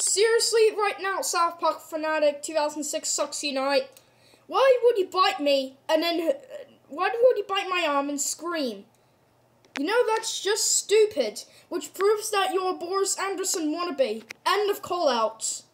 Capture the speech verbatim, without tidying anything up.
Seriously, right now, SouthPark Fanatic two thousand six sucks unite. Why would you bite me and then, uh, why would you bite my arm and scream? You know, that's just stupid, which proves that you're a Boris Anderson wannabe. End of callouts.